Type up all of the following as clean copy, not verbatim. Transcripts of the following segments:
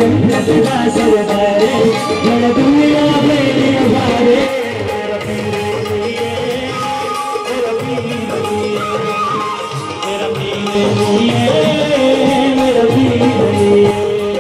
जन्नत का सरदारे मेरा दुनिया मेरी हमारे मेरा पीर लिए मेरा पीर लिए मेरा पीर लिए मेरा पीर लिए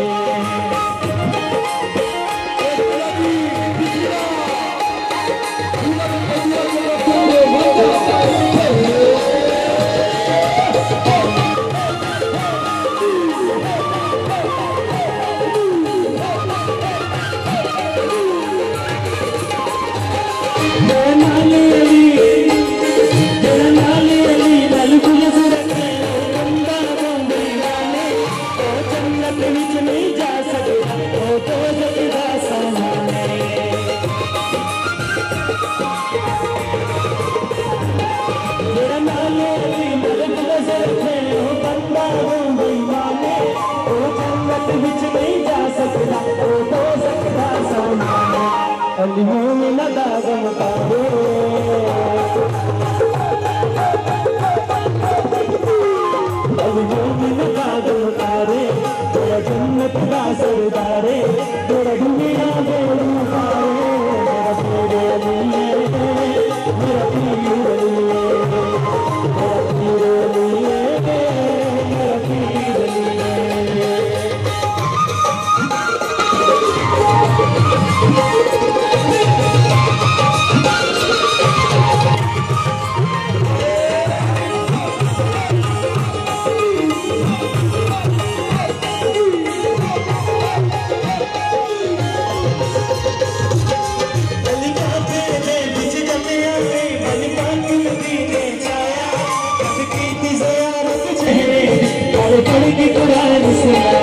जन्नत का सरदारे तेरा दुनिया मेरी मेरा पीर लिए मेरा पीर लिए मेरा पीर लिए मेरा पीर लिए पढ़ की कुरान सुना